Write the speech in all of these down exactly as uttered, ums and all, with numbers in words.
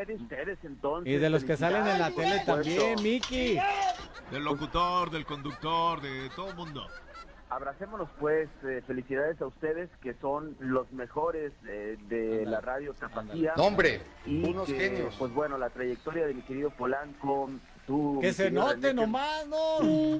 día de ustedes, entonces. Y de los que salen en la tele también, Miki. Del locutor, del conductor, de todo el mundo. Abracémonos pues, eh, felicidades a ustedes que son los mejores eh, de Andale. la radio Tapatía. No, hombre, y unos que, genios. Pues bueno, la trayectoria de mi querido Polanco, tú... Que se note René, nomás, ¿no? Mi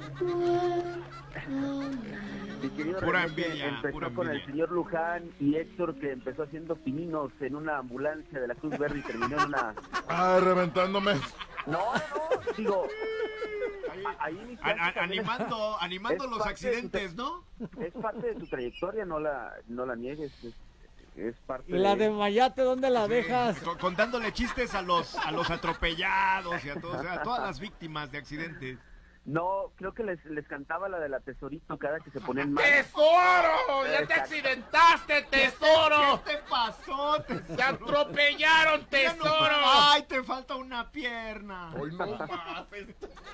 querido pura René, envidia, empezó pura con envidia. el señor Luján y Héctor, que empezó haciendo pininos en una ambulancia de la Cruz Verde y terminó en una... Ah, reventándome. No, no, digo... Ahí a, a, animando animando los accidentes, tu, ¿no? Es parte de tu trayectoria, no la no la niegues, es, es parte. ¿Y la de Mayate dónde la sí, dejas? Contándole chistes a los a los atropellados y a, todos, a todas las víctimas de accidentes. No, creo que les, les cantaba la de la Tesorito cada que se ponían mal. ¡Tesoro! ¡Ya te accidentaste, Tesoro! ¿Qué te pasó, Tesoro? ¡Te atropellaron, Tesoro! No, ¡ay, te falta una pierna! ¡Hoy no mames!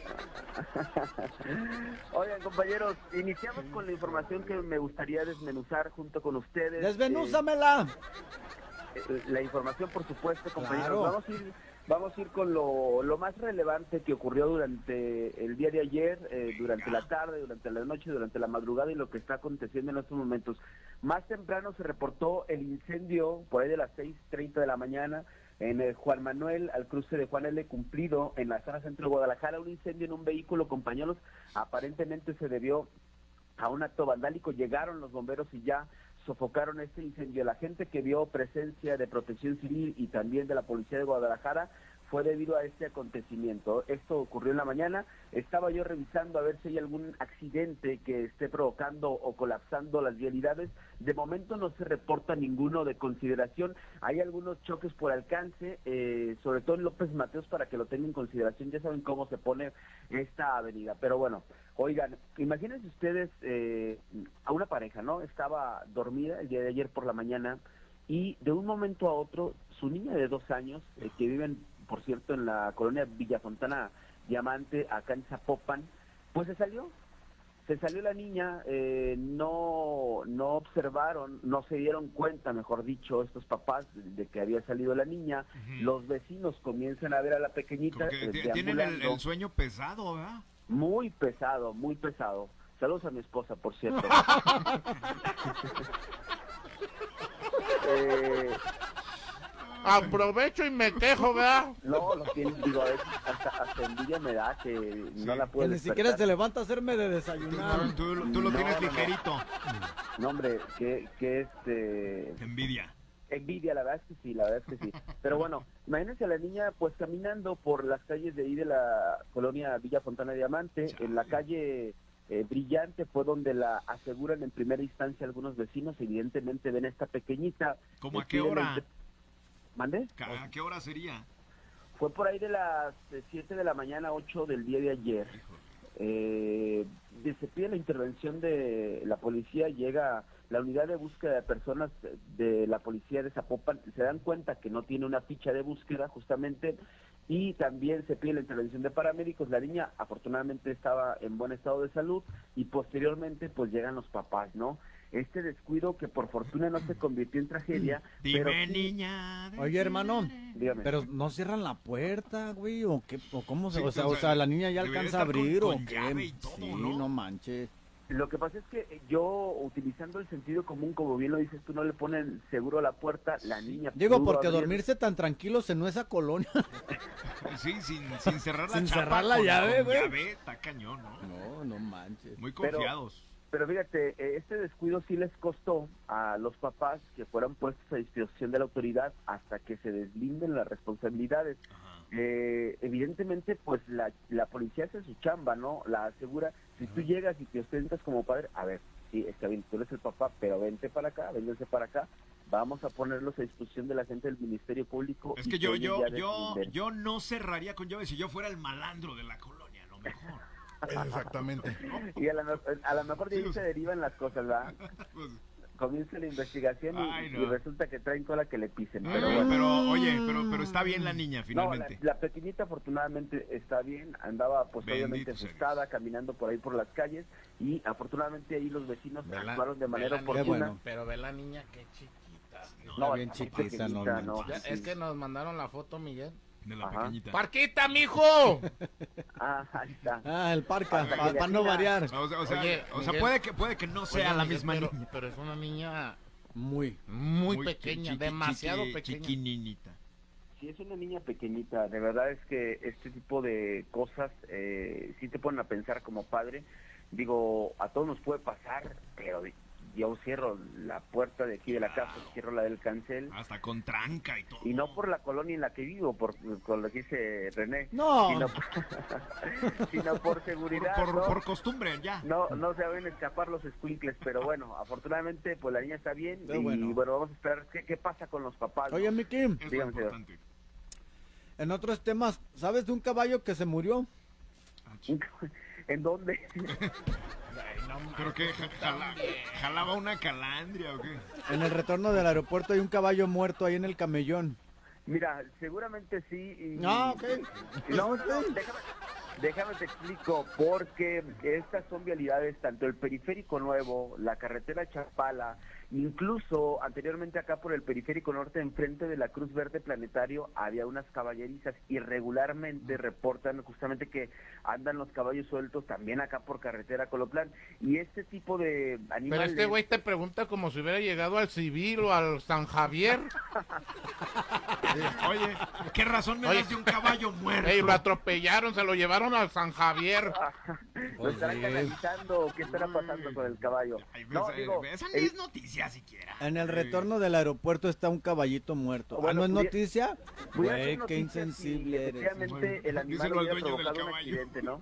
Oigan, compañeros, iniciamos con la información que me gustaría desmenuzar junto con ustedes. ¡Desmenúzamela! Eh, la información, por supuesto, compañeros. Claro. Vamos a ir... Vamos a ir con lo, lo más relevante que ocurrió durante el día de ayer, eh, durante la tarde, durante la noche, durante la madrugada y lo que está aconteciendo en estos momentos. Más temprano se reportó el incendio por ahí de las seis treinta de la mañana en el Juan Manuel, al cruce de Juan L. Cumplido, en la zona centro de Guadalajara, un incendio en un vehículo, compañeros. Aparentemente se debió a un acto vandálico. Llegaron los bomberos y ya sofocaron este incendio. La gente que vio presencia de Protección Civil y también de la Policía de Guadalajara fue debido a este acontecimiento. Esto ocurrió en la mañana. Estaba yo revisando a ver si hay algún accidente que esté provocando o colapsando las vialidades. De momento no se reporta ninguno de consideración. Hay algunos choques por alcance, eh, sobre todo en López Mateos, para que lo tengan en consideración. Ya saben cómo se pone esta avenida. Pero bueno, oigan, imagínense ustedes eh, a una pareja, ¿no? Estaba dormida el día de ayer por la mañana y de un momento a otro su niña de dos años, eh, que viven, por cierto, en la colonia Villa Fontana Diamante, acá en Zapopan, pues se salió. Se salió la niña, eh, no, no observaron, no se dieron cuenta, mejor dicho, estos papás de que había salido la niña. Uh-huh. Los vecinos comienzan a ver a la pequeñita. Eh, tienen el, el sueño pesado, ¿verdad? Muy pesado, muy pesado. Saludos a mi esposa, por cierto. eh, Aprovecho y me quejo, ¿verdad? No, lo que digo, es, hasta, hasta envidia me da que sí. no la puedo que ni siquiera se levanta a hacerme de desayunar. Tú, tú, tú lo no, tienes no, ligerito. No, no hombre, que, que este... Envidia. Envidia, la verdad es que sí, la verdad es que sí. Pero bueno, imagínense a la niña pues caminando por las calles de ahí de la colonia Villa Fontana Diamante. Chale. En la calle eh, Brillante fue donde la aseguran en primera instancia algunos vecinos. Evidentemente ven a esta pequeñita. ¿Cómo a qué hora? El... ¿Mande? ¿A qué hora sería? Fue por ahí de las siete de la mañana, ocho del día de ayer. Eh, se pide la intervención de la policía, llega la unidad de búsqueda de personas de la policía de Zapopan, se dan cuenta que no tiene una ficha de búsqueda justamente, y también se pide la intervención de paramédicos. La niña afortunadamente estaba en buen estado de salud y posteriormente pues llegan los papás, ¿no? Este descuido que por fortuna no se convirtió en tragedia. Dime, pero sí... niña. Oye, hermano, dígame. Pero no cierran la puerta, güey, o qué, o cómo se, sí, o sea, o sea, la niña ya alcanza a abrir con, o con qué. Todo, sí, ¿no? no manches. Lo que pasa es que yo, utilizando el sentido común, como bien lo dices tú, no le ponen seguro a la puerta, la niña... Digo, porque abrir. Dormirse tan tranquilos en esa colonia. Sí, sin, sin cerrar la sin chapa. cerrar la con, llave, güey. llave, está cañón, ¿no? No, no manches. Muy confiados. Pero, pero fíjate, este descuido sí les costó a los papás que fueran puestos a disposición de la autoridad hasta que se deslinden las responsabilidades. Eh, evidentemente, pues la, la policía hace su chamba, ¿no? La asegura. Si tú llegas y te ostentas como padre, a ver, sí, está bien, tú eres el papá, pero vente para acá, vénganse para acá, vamos a ponerlos a disposición de la gente del Ministerio Público. Es que yo, yo, yo, yo no cerraría con llave si yo fuera el malandro de la colonia, a lo mejor. Exactamente. Y a lo a la mejor de ahí sí, se derivan las cosas, ¿verdad? Pues, comienza la investigación y, Ay, no. y resulta que traen cola que le pisen. Ay, pero, bueno. pero oye, pero pero está bien la niña finalmente. No, la, la pequeñita afortunadamente está bien, andaba pues Bendito obviamente asustada, caminando por ahí por las calles y afortunadamente ahí los vecinos ve actuaron la, de manera ve oportuna. Bueno. Pero ve la niña qué chiquita. No, bien está muy chiquita, no pequeñita, manches. no. Ya, es que nos mandaron la foto, Miguel. De la Ajá. pequeñita. ¡Parquita, mijo! Ah, ahí está. Ah, el parca, Hasta que para le no atina. variar. O sea, o sea, Oye, o sea, Miguel. puede que puede que no sea Oye, la Miguel, misma pero, niña. pero es una niña Muy. muy, Muy pequeña, chiqui- demasiado chiqui- pequeña. Chiquininita. Sí, es una niña pequeñita. De verdad es que este tipo de cosas eh, sí te ponen a pensar como padre. Digo, a todos nos puede pasar, pero yo cierro la puerta de aquí de la casa, cierro la del cancel. Hasta con tranca y todo. Y no por la colonia en la que vivo, por, con lo que dice René, No. sino por, sino por Por, seguridad. por- ¿no? por costumbre, ya. No, no se deben escapar los escuincles, pero bueno, afortunadamente pues la niña está bien Pero y bueno. bueno. vamos a esperar qué, qué pasa con los papás. ¿no? Oye, Miki, Es lo Dígame, señor. importante. en otros temas, ¿sabes de un caballo que se murió? Ah, ch- ¿En dónde? Ay, no mames, ¿Pero qué? Ja- jala- ¿Jalaba una calandria o qué? En el retorno del aeropuerto hay un caballo muerto ahí en el camellón. Mira, seguramente sí. Y, Ah, ok. No, no, déjame, déjame te explico, porque estas son vialidades, tanto el periférico nuevo, la carretera Chapala, incluso anteriormente acá por el periférico norte, enfrente de la Cruz Verde Planetario, había unas caballerizas y regularmente reportan justamente que andan los caballos sueltos también acá por carretera Colotlán. Y este tipo de Pero animales... este güey te pregunta como si hubiera llegado al Civil o al San Javier. Oye, ¿qué razón me Oye. das de un caballo muerto? Ey, lo atropellaron, se lo llevaron al San Javier. ¿Lo estarán Oye. canalizando o qué estará pasando con el caballo? Ay, No, pues, eh, digo, esa ni el- es noticia siquiera. En el retorno del aeropuerto está un caballito muerto. Ah, Bueno, ¿no es pudiera- noticia? pudiera Güey, ser qué noticia si insensible eres. efectivamente el animal Díselo al hubiera dueño del provocado un caballo. accidente, ¿no?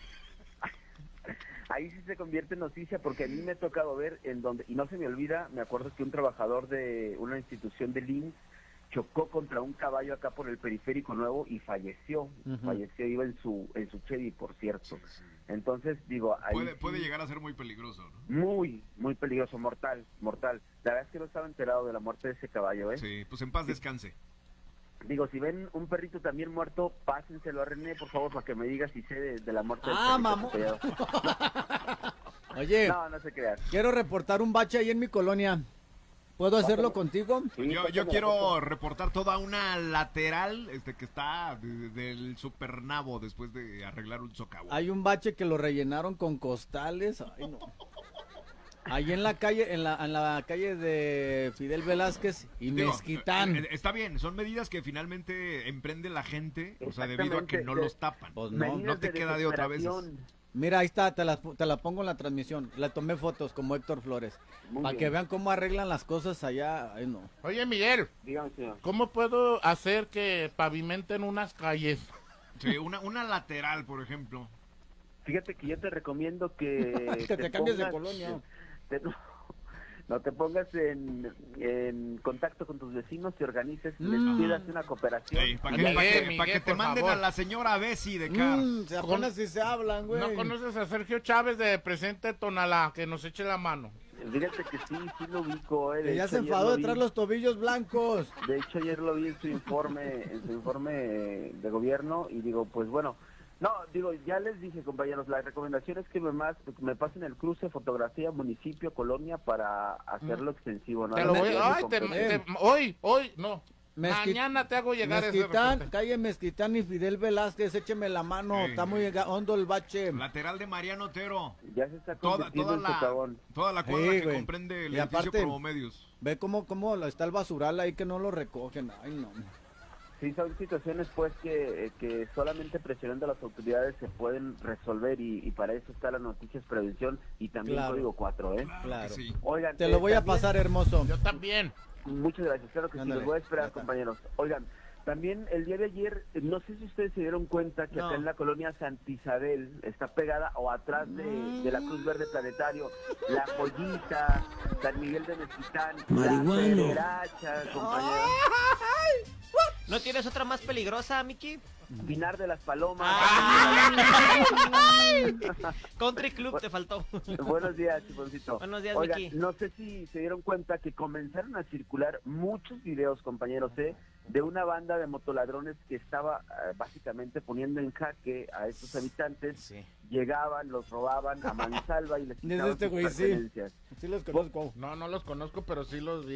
Ahí sí se convierte en noticia porque a mí me ha tocado ver en donde, y no se me olvida, me acuerdo que un trabajador de una institución del I M S S chocó contra un caballo acá por el periférico nuevo y falleció, Ujú. falleció, iba en su en su Chevy, por cierto. Entonces, digo, ahí Puede, sí, puede llegar a ser muy peligroso, ¿no? muy, muy peligroso, mortal, mortal. La verdad es que no estaba enterado de la muerte de ese caballo, ¿eh? Sí, pues en paz descanse. Digo, si ven un perrito también muerto, pásenselo a René, por favor, para que me diga si sé de, de la muerte del Ah, perrito mamón. atropellado. Oye, No, no se crean. quiero reportar un bache ahí en mi colonia. ¿Puedo hacerlo contigo? Sí, Yo, pásame yo la quiero foto. reportar toda una lateral este que está de- del supernavo después de arreglar un socavón. Hay un bache que lo rellenaron con costales. Ay, no. Ahí en la calle, en la, en la calle de Fidel Velázquez y Digo, Mezquitán. eh, eh, está bien, son medidas que finalmente emprende la gente, o sea, debido a que Exactamente, no de- los tapan. Pues no. Medidas no te de queda de otra vez. desesperación. Mira, ahí está, te la, te la pongo en la transmisión. Le tomé fotos como Héctor Flores. Muy Para bien. que vean cómo arreglan las cosas allá. Ay, no. Oye, Miguel, Dígame, señor. ¿cómo puedo hacer que pavimenten unas calles? Sí, una, una lateral, por ejemplo. Fíjate que yo te recomiendo que... Que te cambies de colonia. te- no, no te pongas en, en contacto con tus vecinos, te organices, les Mm. pidas una cooperación. Sí, para y que, ya- pa' que- Miguel, pa' que te por manden favor. a la señora Bessie de Car. Mm, se apenas si se hablan, güey. ¿No conoces a Sergio Chávez de Presente Tonalá? Que nos eche la mano. Fíjate que sí, sí lo ubico. Eh. De Que ya hecho, se ayer enfadó lo de vi. traer los tobillos blancos. De hecho, ayer lo vi en su informe, en su informe de gobierno y digo, pues bueno, no, digo, ya les dije, compañeros, la recomendación es que me, más, me pasen el cruce, fotografía, municipio, colonia para hacerlo extensivo, ¿no? Te lo voy No, ay, no, te- no, te- hoy, hoy, no. Mezqui- Mañana te hago llegar ese Mezquitán, reporte. calle Mezquitán y Fidel Velázquez, écheme la mano. Sí. Está muy ga- hondo el bache. Lateral de Mariano Otero. Ya se está Toda, convirtiendo toda, en la, socavón. toda la cuadra Sí, que güey. comprende el Y edificio aparte- Promomedios. Ve cómo, cómo está el basural ahí que no lo recogen. Ay, no. Sí, son situaciones pues que, que solamente presionando a las autoridades se pueden resolver y, y para eso está las noticias prevención y también Claro. Código cuatro, ¿eh? Claro. Que sí. Oigan, Te eh, lo voy a también- pasar, hermoso. Yo también. Muchas gracias, claro que sí, Ándale, los voy a esperar, ya está. compañeros. Oigan, también el día de ayer, eh, no sé si ustedes se dieron cuenta que No. acá en la colonia Santa Isabel está pegada o atrás de, de la Cruz Verde Planetario, La Joyita, San Miguel de Mezquitán, Marihuano. La Pederacha, compañeros, ¿No tienes otra más peligrosa, Miki? Pinar de las Palomas. Country Club te faltó. Buenos días, Chiponcito. Buenos días, Oigan, Miki. no sé si se dieron cuenta que comenzaron a circular muchos videos, compañeros, ¿eh? de una banda de motoladrones que estaba eh, básicamente poniendo en jaque a estos habitantes. Sí. Llegaban, los robaban a mansalva y les Desde quitaban este sus güey, sí. pertenencias. Sí los conozco. No, no los conozco, pero sí los vi.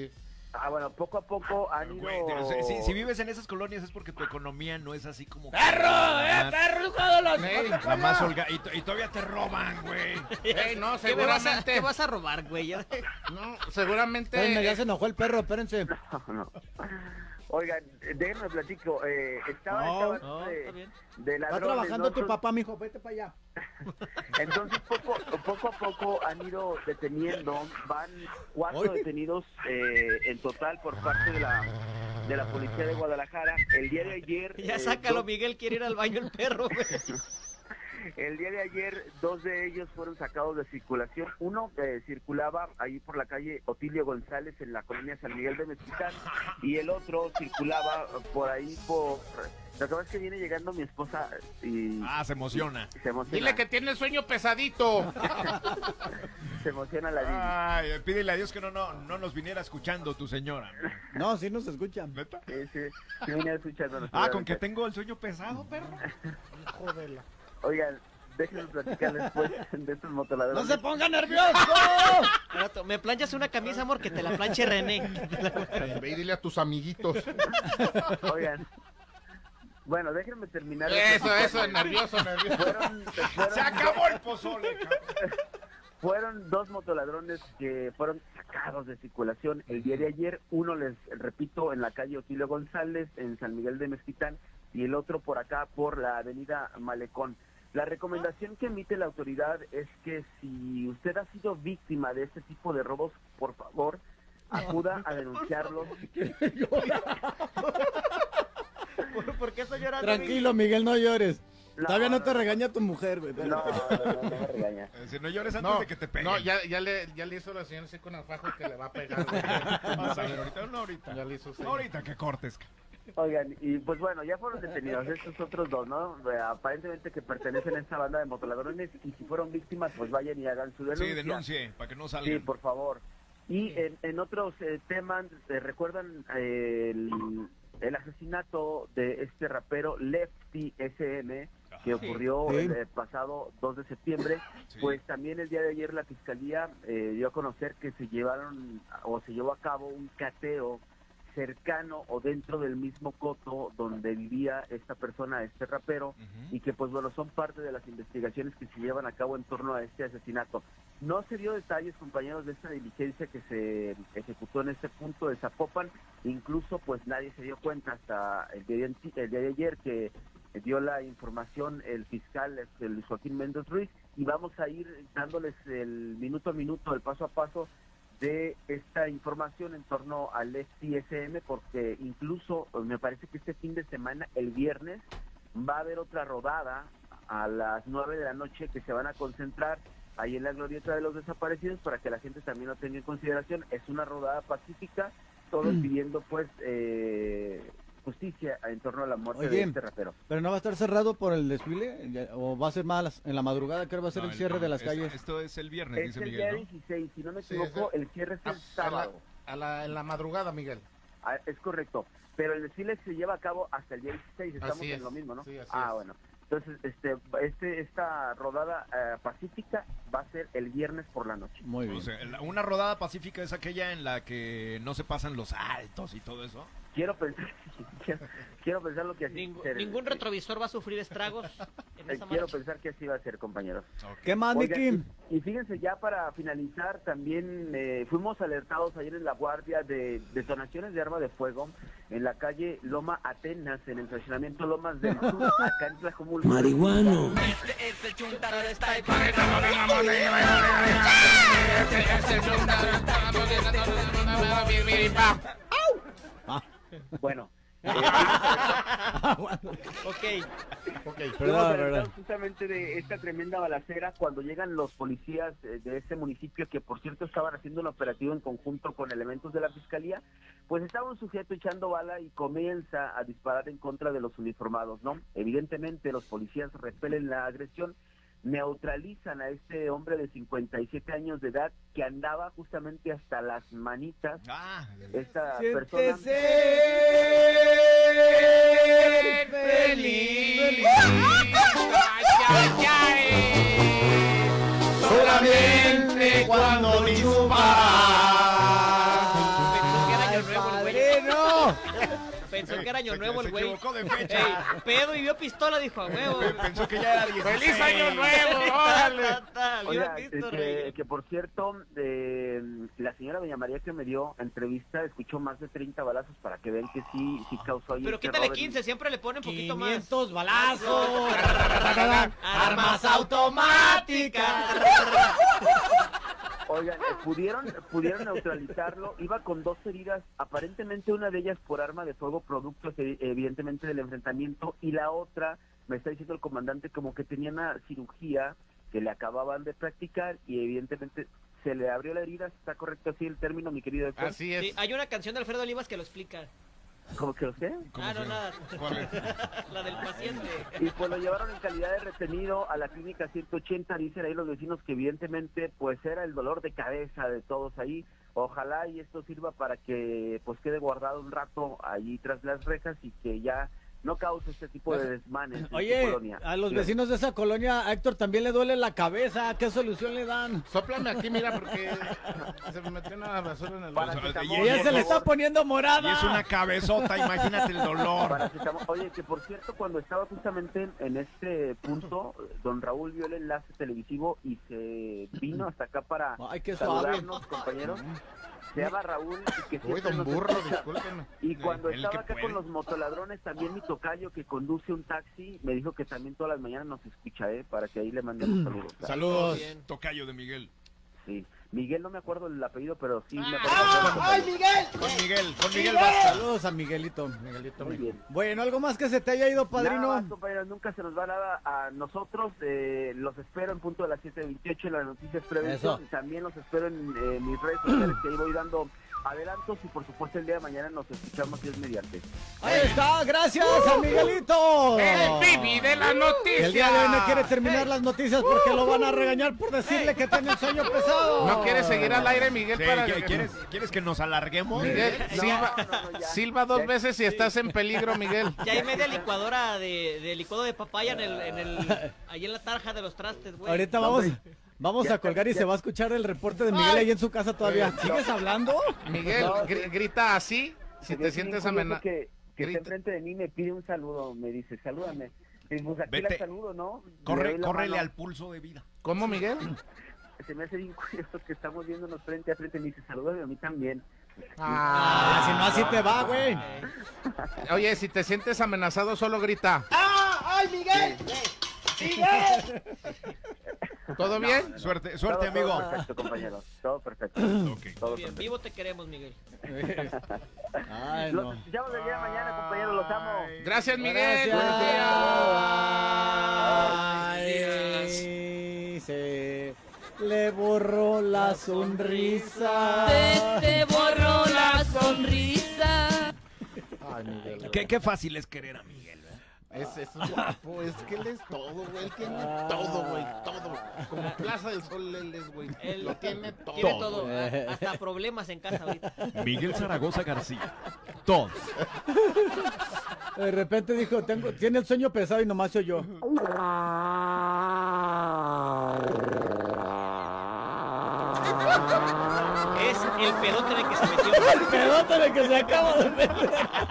Ah, bueno, poco a poco han ido... Güey, pero si, si- si vives en esas colonias es porque tu economía no es así como... ¡Perro! ¡Eh, La perro, hijo de los... más- La más holga... Y, to- y todavía te roban, güey. Ey, no, ¿Qué me vas a, seguramente... qué vas a robar, güey? No, seguramente... Espérenme, ya se enojó el perro, espérense. No, no. Oigan, eh, déjenme platico. Eh, estaba No, estaba no, de, está bien. de Está ladrones, trabajando ¿no? tu papá, mijo, vete para allá. Entonces, poco, poco a poco han ido deteniendo, van cuatro Oye. detenidos eh, en total por parte de la de la policía de Guadalajara. El día de ayer... Ya eh, sácalo, dos- Miguel, quiere ir al baño el perro, güey. El día de ayer, dos de ellos fueron sacados de circulación. Uno eh, circulaba ahí por la calle Otilio González en la colonia San Miguel de Mezquitán y el otro circulaba por ahí por... Lo que pasa es que viene llegando mi esposa y Ah, se emociona. se emociona. Dile que tiene el sueño pesadito. Se emociona la niña. Ay, pídele a Dios que no, no, no nos viniera escuchando tu señora. No, sí nos escuchan. ¿Neta? Sí, sí, sí venía escuchándonos, Ah, con seguramente. que tengo el sueño pesado, perro. Jódela. Oigan, déjenme platicar después de estos motoladrones. ¡No se ponga nervioso! Rato, ¿me planchas una camisa, amor? Que te la planche René. Ve y dile a tus amiguitos. Oigan, bueno, déjenme terminar. de Eso, platicar. eso, nervioso, nervioso. Fueron, fueron- Se acabó el pozole, cabrón. Fueron dos motoladrones que fueron sacados de circulación el día de ayer. Uno, les repito, en la calle Otilio González, en San Miguel de Mezquitán, y el otro por acá, por la avenida Malecón. La recomendación que emite la autoridad es que si usted ha sido víctima de este tipo de robos, por favor, acuda a denunciarlos. ¿Por, por qué estoy llorando? Tranquilo, Miguel, no llores. No, Todavía no te no. regaña tu mujer, güey. No, no, no, no me regaña. Eh, Si no llores antes No, de que te peguen. no, ya, ya, le, ya le hizo la señora así con el fajo que le va a pegar. güey. Vas a ver, ahorita, no ahorita. Ya le hizo así. No ahorita que cortes. Oigan, y pues bueno, ya fueron detenidos estos otros dos, ¿no? Eh, Aparentemente que pertenecen a esta banda de motoladrones y si fueron víctimas, pues vayan y hagan su denuncia. Sí, denuncie, para que no Sí, salgan. por favor. Y en, en otros eh, temas, eh, ¿recuerdan eh, el, el asesinato de este rapero Lefty S M que ocurrió Sí. el eh, pasado dos de septiembre? Sí. Pues también el día de ayer la Fiscalía eh, dio a conocer que se llevaron o se llevó a cabo un cateo cercano o dentro del mismo coto donde vivía esta persona, este rapero, Ujú. y que pues bueno, son parte de las investigaciones que se llevan a cabo en torno a este asesinato. No se dio detalles, compañeros, de esta diligencia que se ejecutó en este punto de Zapopan, incluso pues nadie se dio cuenta hasta el día de, el día de ayer que dio la información el fiscal este, Luis Joaquín Méndez Ruiz, y vamos a ir dándoles el minuto a minuto, el paso a paso de esta información en torno al Lefty S M, porque incluso me parece que este fin de semana, el viernes, va a haber otra rodada a las nueve de la noche que se van a concentrar ahí en la glorieta de los desaparecidos para que la gente también lo tenga en consideración. Es una rodada pacífica, todos pidiendo pues eh, justicia en torno a la muerte Oye, de este rapero. ¿Pero no va a estar cerrado por el desfile? Ya- ¿O va a ser más en la madrugada? ¿Qué va a ser No, el cierre de las es- calles? Esto es el viernes, Es dice el día Miguel, ¿no? dieciséis, si no me Sí, equivoco, es el cierre es A, el a la, sábado. a la, en la madrugada, Miguel. Ah, es correcto, pero el desfile se lleva a cabo hasta el día dieciséis, estamos Así en es, lo mismo, ¿no? sí, así ah, es. bueno. Entonces, este, este, esta rodada eh, pacífica va a ser el viernes por la noche. Muy bien. O sea, la- una rodada pacífica es aquella en la que no se pasan los altos y todo eso. Quiero pensar, quiero, quiero pensar lo que así Ningún, ser- ningún retrovisor va a sufrir estragos en eh, esa quiero marcha. pensar que así va a ser, compañeros. ¿Qué más, Oigan, Miki? y, y fíjense, ya para finalizar, también eh, fuimos alertados ayer en la guardia de detonaciones de arma de fuego en la calle Loma Atenas, en el fraccionamiento Lomas del Sur, acá en Tlajomulco. Marihuano. Bueno, eh, Ok. Ok, Fuimos perdón, alertados perdón. justamente de esta tremenda balacera cuando llegan los policías eh, de ese municipio, que por cierto estaban haciendo un operativo en conjunto con elementos de la fiscalía. Pues estaba un sujeto echando bala y comienza a disparar en contra de los uniformados, ¿no? Evidentemente los policías repelen la agresión, neutralizan a este hombre de cincuenta y siete años de edad que andaba justamente hasta las manitas. Ah, Esta Siente persona ser feliz. Solamente cuando disparas. Pensó que era Año año Se- nuevo se el güey. equivocó de fecha. Ey, pedo y vio pistola, dijo, a huevo. Pensó que ya era dieciséis. ¡Feliz año nuevo! ¡Órale! Oiga, Vio que, Cristo que, Rey. que por cierto, eh, la señora Doña María que me dio entrevista escuchó más de treinta balazos para que vean que sí, sí causó ahí Pero el quítale terror en- quince, siempre le pone un poquito más. quinientos balazos. Armas automáticas. Oigan, eh, pudieron, pudieron neutralizarlo, iba con dos heridas, aparentemente una de ellas por arma de fuego, producto eh, evidentemente del enfrentamiento, y la otra, me está diciendo el comandante, como que tenía una cirugía que le acababan de practicar y evidentemente se le abrió la herida. ¿Está correcto así el término, mi querido Héctor? Así es. Sí, hay una canción de Alfredo Olivas que lo explica. ¿Cómo que lo sé? ¿Cómo Ah, se no, llama? nada. ¿Cuál es? La del paciente. Y pues lo llevaron en calidad de retenido a la clínica ciento ochenta, dicen ahí los vecinos que evidentemente pues era el dolor de cabeza de todos ahí. Ojalá y esto sirva para que pues quede guardado un rato allí tras las rejas y que ya no cause este tipo de desmanes en su Oye, colonia. a los Sí. vecinos de esa colonia, a Héctor, también le duele la cabeza. ¿Qué solución le dan? Sóplame aquí, mira, porque se me metió una basura en el Para ojo. que Y- estamos- Y ella se le por está favor. poniendo Y morada. es una cabezota, imagínate el dolor. Paracetamol. Oye, que por cierto, cuando estaba justamente en, en este punto, don Raúl vio el enlace televisivo y se vino hasta acá para Ay, qué suave. saludarnos, compañeros. Se llama Raúl y que Uy, siempre don nos Burro, escucha. discúlpeme. Y cuando El estaba que acá puede. con los motoladrones, también mi tocayo que conduce un taxi, me dijo que también todas las mañanas nos escucha, ¿eh? Para que ahí le mandemos saludos. Saludos. Bien. Tocayo de Miguel. Sí. Miguel, no me acuerdo el apellido, pero sí me Ah, acuerdo. ¡Ay, Miguel! Con Miguel, con Miguel Vázquez. Saludos a Miguelito. Miguelito. Muy bien. Bueno, ¿algo más que se te haya ido, padrino? Nada más, compañeros, nunca se nos va nada a nosotros. Eh, los espero en punto de las siete veintiocho en las noticias prevención. Eso. También los espero en eh, mis redes sociales, que ahí voy dando adelantos. Y por supuesto, el día de mañana nos escuchamos Dios mediante. Ahí está, gracias a Miguelito. El Bibi de la noticia. El día de hoy no quiere terminar las noticias porque lo van a regañar por decirle que tiene el sueño pesado. ¿No quiere seguir al aire, Miguel? Sí, para ¿qué- ¿quieres, ¿Quieres que nos alarguemos? Miguel, No, silba, no, no, ya. silba dos Ya. veces si estás en peligro, Miguel. Ya hay media licuadora de, de licuado de papaya en el, en el, ahí en la tarja de los trastes, güey. Ahorita No, vamos, hombre. vamos Ya, a colgar y ya. se va a escuchar el reporte de Miguel ahí en su casa todavía. ¿Sigues hablando? Miguel, No, gri- sí. grita así si Es te bien sientes curioso amenazado. Que, que está Grita. enfrente de mí me pide un saludo, me dice, salúdame. Y pues aquí Vete. la saludo, ¿no? Le Corre, doy la córrele mano. al pulso de vida. ¿Cómo, Miguel? Se me hace bien curioso que estamos viéndonos frente a frente. Me dice, salúdame a mí también. Ah, si no así te va, güey. Oye, si te sientes amenazado, solo grita. ¿Todo bien? Suerte, suerte, Todo- amigo. Todo perfecto, compañero. Todo perfecto. Ok. Todo Bien, perfecto. vivo te queremos, Miguel. Ay, Los no. escuchamos el día de mañana, compañeros. Los amo. Gracias, Miguel. Gracias. Buenos días. Ay, se le borró la sonrisa. Se te borró la sonrisa. Ay, Miguel. Qué, qué fácil es querer a Miguel. Es, es guapo, es que él es todo, güey. Él tiene todo, güey, todo. Como Plaza del Sol, él es, güey. Él Lo tiene todo. Tiene todo, a- hasta problemas en casa ahorita. Miguel Zaragoza García. Todo. De repente dijo, tengo, tiene el sueño pesado y nomás soy yo. Es el pedote en el que se metió. Perdóname que se acaba de meter.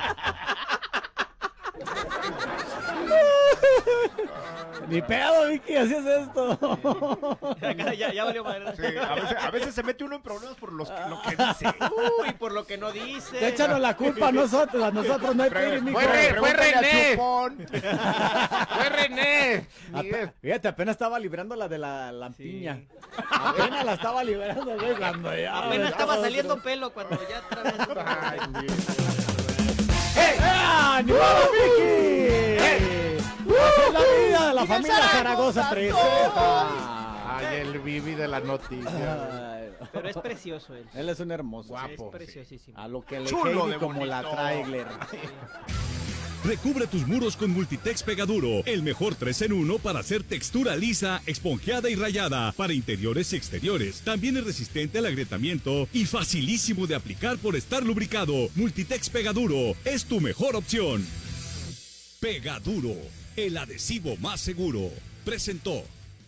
Ni pedo, Vicky, así es esto. Acá ya, ya valió madre. Sí, a, veces, a veces se mete uno en problemas por los que, lo que dice. Uy, por lo que no dice. Échanos la culpa a nosotros, a nosotros no hay pedir, mijo. Fue Re- fue Pregúntale a René. Chupón. Fue René. Miguel. Apa- Fíjate, apenas estaba librando la de la lampiña. Apenas la estaba librando, güey, cuando ya... Apenas estaba ya- saliendo pelo cuando ya otra vez. ¡Eh! ¡Animado, Vicky! Así es la vida de la familia Zaragoza presenta. Ay, el Bibi de la noticia. Ay, Pero es precioso él. él es un hermoso. Guapo. Es preciosísimo. A lo que le Chulo Heidi de como la bonito. trailer. Recubre tus muros con Multitex Pegaduro, el mejor tres en uno para hacer textura lisa, esponjeada y rayada, para interiores y exteriores. También es resistente al agrietamiento y facilísimo de aplicar por estar lubricado. Multitex Pegaduro es tu mejor opción. Pegaduro, el adhesivo más seguro. Presentó.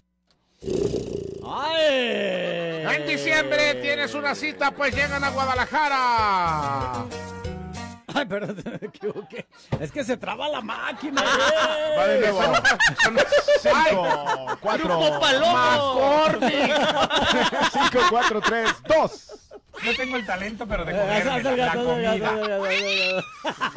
¡Ay! En diciembre tienes una cita, pues llegan a Guadalajara. Ay, perdón, me equivoqué. Es que se traba la máquina. Va de nuevo. Cinco, cuatro, ¡Grupo Palomo! cinco, cuatro, tres, dos. No tengo el talento, pero de Eh, haz- haz comer el la gato, haz el gato, comida. haz el gato, haz el gato.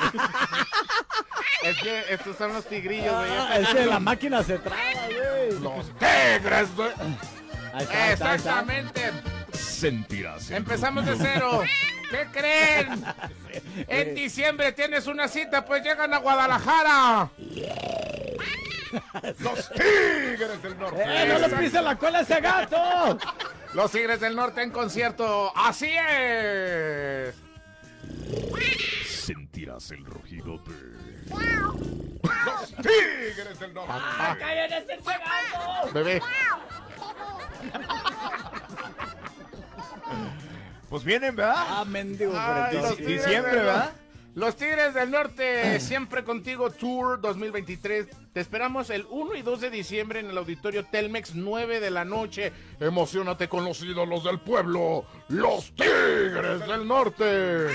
Es que estos son los tigrillos, güey. Ah, es que la máquina se traba, güey. Los tigres, güey. Ahí está, ahí está, ahí está. Exactamente. Sentirás el Empezamos de rugido. cero. ¿Qué creen? En diciembre tienes una cita, pues llegan a Guadalajara. Los Tigres del Norte. ¡Eh, no le pise la cola a ese gato! Los Tigres del Norte en concierto. ¡Así es! Sentirás el rugido de... Los Tigres del Norte. ¡Cállate ese gato! Bebé. Pues vienen, ¿verdad? Ah, mendigo, Ay, pero los entonces- Tigres diciembre, del- ¿verdad? Los Tigres del Norte, siempre contigo Tour dos mil veintitrés. Te esperamos el uno y dos de diciembre en el auditorio Telmex, nueve de la noche. Emocionate con los ídolos del pueblo, los Tigres del Norte.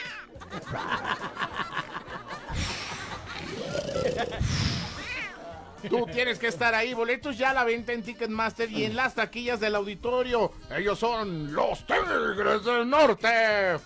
Tú tienes que estar ahí. Boletos ya a la venta en Ticketmaster y en las taquillas del auditorio. Ellos son los Tigres del Norte.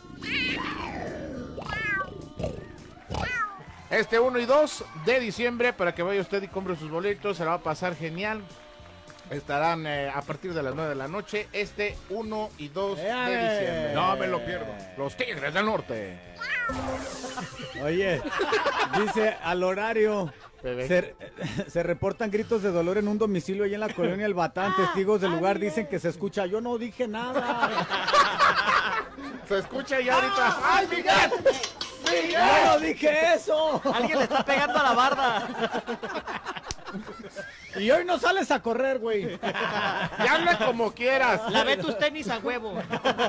Este uno y dos de diciembre, para que vaya usted y compre sus boletos, se la va a pasar genial. Estarán eh, a partir de las nueve de la noche, este uno y dos de ¡Eh! diciembre. No me lo pierdo. Los Tigres del Norte. Oye, dice al horario. Bebé. Se, se reportan gritos de dolor en un domicilio ahí en la colonia El Batán. Testigos del lugar dicen que se escucha. Yo no dije nada. Se escucha ya ahorita. ¡Ay, Miguel! Yo no dije eso. Alguien le está pegando a la barda. Y hoy no sales a correr, güey. Y habla como quieras. Lavé tus tenis a huevo.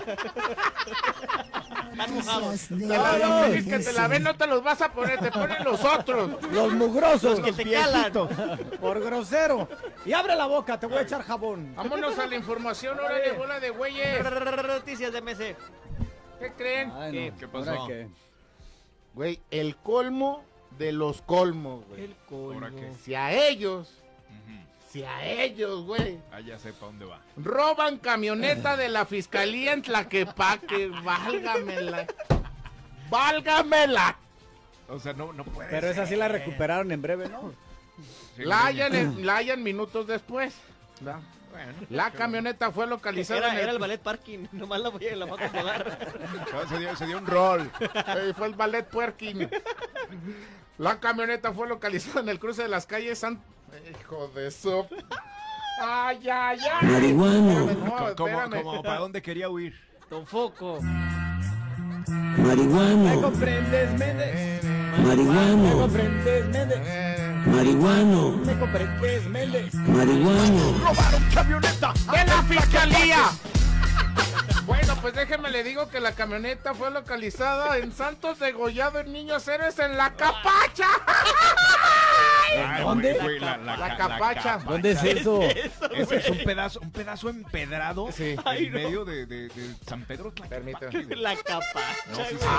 Están mojados. Te la- No, es que te la ven, no te los vas a poner, te ponen los otros. Los mugrosos. Que te calan. Por grosero. Y abre la boca, te voy a echar jabón. Vámonos a la información, ahora de bola de güeyes. Noticias de M C. ¿Qué creen? Ay, no. ¿Qué pasó? ¿Ahora qué? Güey, el colmo de los colmos, güey. El colmo. ¿Ahora qué? Si a ellos, Ujú. si a ellos, güey, Ah, ya sé para dónde va. roban camioneta de la fiscalía en Tlaquepaque, válgamela. Válgamela. O sea, no, no puede Pero esa sí la recuperaron en breve, ¿no? ser. La hayan, en- la hayan minutos después. ¿da? Bueno, La camioneta fue localizada Era, en el, era el ballet parking. Nomás la voy a la voy a acomodar. no, se, dio, se dio un rol. Eh, fue el ballet puerking. La camioneta fue localizada en el cruce de las calles San... Hijo de su... ¡Ay, ay, ay! Marihuano. No, Como, espérame. como, ¿para dónde quería huir? Don Foco. ¿Me Marihuano. comprendes, Méndez? ¿Me Marihuano. comprendes, Méndez? Eh, Marihuano. ¿Me comprendes, Méndez? Marihuano. ¡Robaron camioneta! ¡De la fiscalía! Bueno, pues déjeme le digo que la camioneta fue localizada en Santos Degollado en Niños Héroes en La Capacha. Ay, ¿Dónde? güey, güey, la, la, La ca- capacha. ¿Dónde es eso? Ese es un pedazo, un pedazo empedrado Sí. en medio de, de, de San Pedro Tlaquepaque, Permíteme. güey. La capa. No, sí, sí.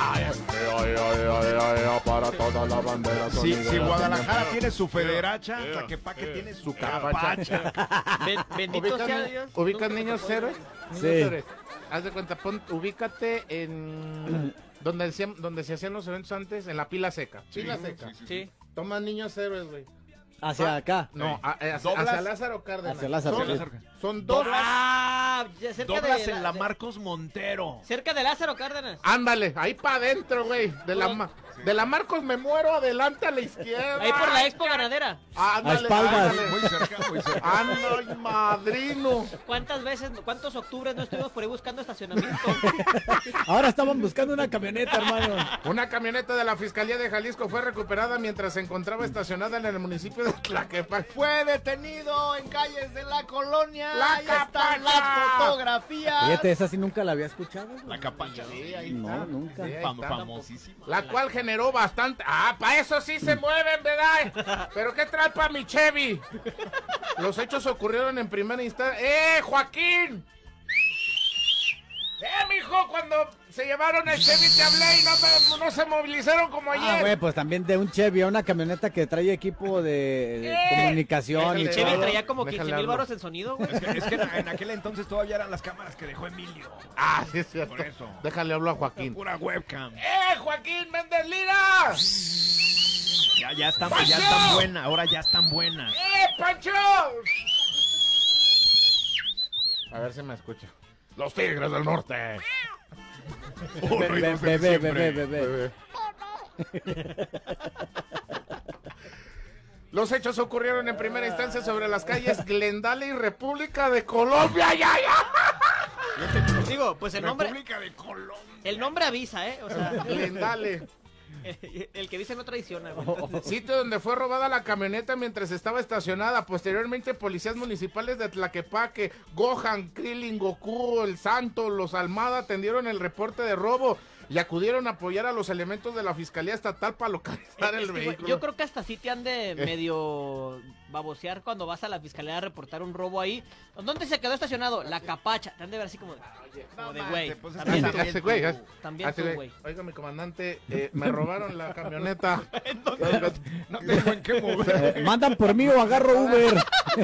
Para toda la bandera. Si, si Guadalajara tiene su federacha, Tlaquepaque tiene su capacha. Ben- bendito sea ¿Ubicas, Dios. ¿ubicas Nunca niños te puedo- héroes? Niños Sí. héroes. Haz de cuenta, pon, ubícate en donde, decían- donde se hacían los eventos antes, en la pila seca. Pila seca. sí, sí. Sí. Toma niños héroes, güey. Hacia acá. No, a- eh, hacia, Doblas. hacia Lázaro Cárdenas. Hacia Lázaro, Son, sí. son dos. Ah, ya cerca Doblas de en la Marcos Montero. cerca de Lázaro Cárdenas. Ándale, ahí para adentro, güey. De la, ma- de la Marcos me muero, adelante a la izquierda. Ahí por la Expo Ganadera. Ándale, A espaldas. ándale. Muy cerca, muy cerca. Ándale, madrino. ¿Cuántas veces, cuántos octubres no estuvimos por ahí buscando estacionamiento? Ahora estaban buscando una camioneta, hermano. Una camioneta de la Fiscalía de Jalisco fue recuperada mientras se encontraba estacionada en el municipio de Tlaquepaque. Fue detenido en calles de la colonia. La Ahí están Capacha. las fotografías. Fíjate, esa sí nunca la había escuchado. güey. La capacha. Sí, ahí No, está. nunca. Sí, ahí Fam- está. famosísima. La cual generó bastante. Ah, para eso sí se mueven, ¿verdad? Pero qué trae para mi Chevy. Los hechos ocurrieron en primera instancia. ¡Eh, Joaquín! Eh, mijo, cuando se llevaron el Chevy te hablé y no, me- no se movilizaron como ayer. Ah, güey, pues también de un Chevy a una camioneta que trae equipo de, de Eh, comunicación El y Chevy todo. traía como Déjale quince mil hablo. baros en sonido, güey. Es que, es que en, en aquel entonces todavía eran las cámaras que dejó Emilio. Ah, sí es cierto. Por eso. Déjale hablo a Joaquín. Pura webcam. ¡Eh, Joaquín Méndez Lira! Ya, ya están, ya están buenas, ahora ya están buenas. ¡Eh, Pancho! A ver si me escucha. Los Tigres del Norte. Bebé, bebé, bebé, bebé. Los hechos ocurrieron en primera instancia sobre las calles Glendale y República de Colombia. ¡Ya, ya! Digo, pues el nombre, República de Colombia. el nombre avisa, ¿eh? O sea, Glendale. el, el que dice no traiciona, güey. Sitio donde fue robada la camioneta mientras estaba estacionada. Posteriormente, policías municipales de Tlaquepaque, Gohan, Krillin, Goku, El Santo, Los Almada atendieron el reporte de robo y acudieron a apoyar a los elementos de la Fiscalía Estatal para localizar Es el que, güey, vehículo. yo creo que hasta sí te han de medio babosear cuando vas a la fiscalía a reportar un robo ahí. ¿Dónde se quedó estacionado? La Capacha. Te han de ver así como de, como de güey. pues, También Así- tú, así, güey, así- también así tú, de, güey. oiga, mi comandante, eh, me robaron la camioneta. No tengo en qué mover. Eh, ¿Mandan por mí o agarro Uber?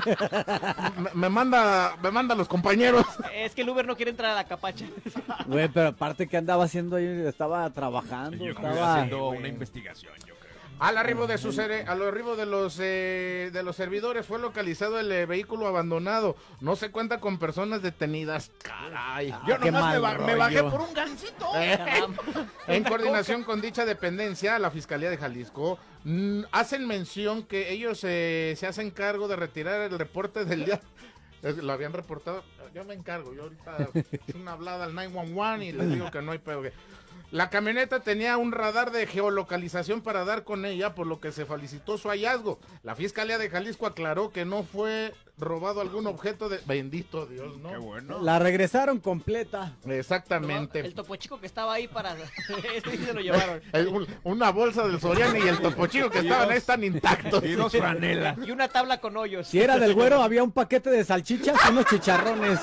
me, me manda, me manda los compañeros. Es que el Uber no quiere entrar a la Capacha. Güey, pero aparte, ¿qué andaba haciendo ahí? Estaba trabajando, Yo creo que estaba... haciendo una investigación, yo creo. Al arribo de sus sere- al arribo de los eh, de los servidores fue localizado el eh, vehículo abandonado. No se cuenta con personas detenidas. Caray. Yo qué nomás me, mal ba- me bajé rollo. por un gancito. Caramba. En coordinación con dicha dependencia, la Fiscalía de Jalisco mm, hacen mención que ellos eh, se hacen cargo de retirar el reporte del día. Es- Lo habían reportado. Yo me encargo. Yo ahorita hice una hablada al nueve uno uno y les digo que no hay pedo. que- La camioneta tenía un radar de geolocalización para dar con ella, por lo que se felicitó su hallazgo. La Fiscalía de Jalisco aclaró que no fue robado algún objeto de... Bendito Dios, ¿no? Qué bueno. La regresaron completa. Exactamente. El topo chico que estaba ahí para... Este sí se lo llevaron. El- un- una bolsa del Soriana y el topo chico que estaban ahí están intactos. Y dos franelas. Y una tabla con hoyos. Si era del güero, había un paquete de salchichas y unos chicharrones.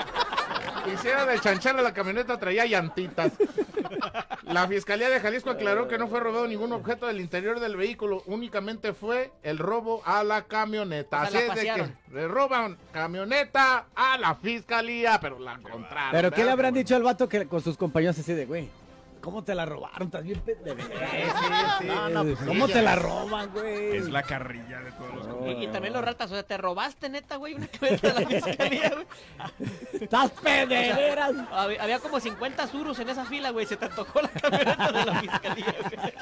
Y si era del chanchala, la camioneta traía llantitas. La Fiscalía de Jalisco aclaró que no fue robado ningún objeto del interior del vehículo, únicamente fue el robo a la camioneta. O sea, Así la es de que pasearon. le roban camioneta a la Fiscalía, pero la encontraron. Pero ¿qué le ¿verdad? habrán dicho al vato que con sus compañeros así de, güey? ¿Cómo te la robaron? ¿Estás bien pendejo? No, no, pues, ¿Cómo sí, te ya. la roban, güey? Es la carrilla de todos los... Y, y también los ratas, o sea, te robaste neta, güey, una camioneta de la fiscalía, güey. ¡Estás pedereras! Había, había como cincuenta surus en esa fila, güey, se te tocó la camioneta de la fiscalía, güey.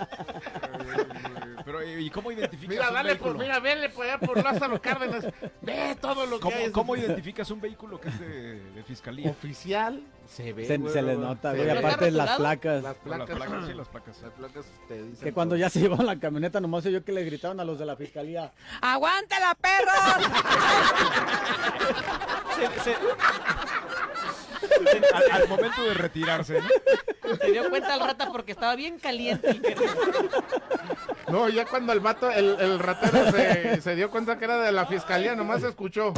Pero, ¿y cómo identificas Mira, un dale, vehículo? pues, mira, vele por allá por Lázaro Cárdenas. Ve todo lo que ¿Cómo, hay. ¿Cómo identificas un vehículo que es de, de fiscalía? Oficial se ve, Se, güey, se le nota, se güey, ve. aparte de las rotulado? placas. Las Las placas, placas, sí, las placas. Las placas te dicen Que cuando todo. ya se llevaron la camioneta, nomás oyó que le gritaron a los de la fiscalía. ¡Aguántala, perros! Se, se- Al, al momento de retirarse, ¿no? se dio cuenta el rata porque estaba bien caliente el que... No, ya cuando el vato, el, el ratero se, se dio cuenta que era de la fiscalía, nomás escuchó.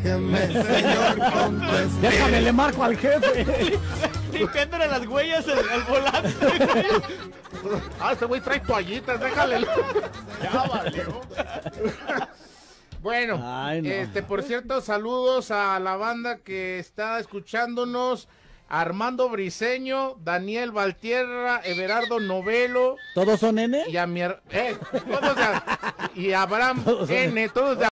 Déjame, le marco al jefe. limpiándole las huellas al, al volante. Ah, este güey trae toallitas, déjale. Ya valió. Bueno, Ay, no. este, por cierto, saludos a la banda que está escuchándonos. Armando Briseño, Daniel Valtierra, Everardo Novelo ¿Todos son N? y a mi her- eh, todos de- y Abraham Todos son- N, todos de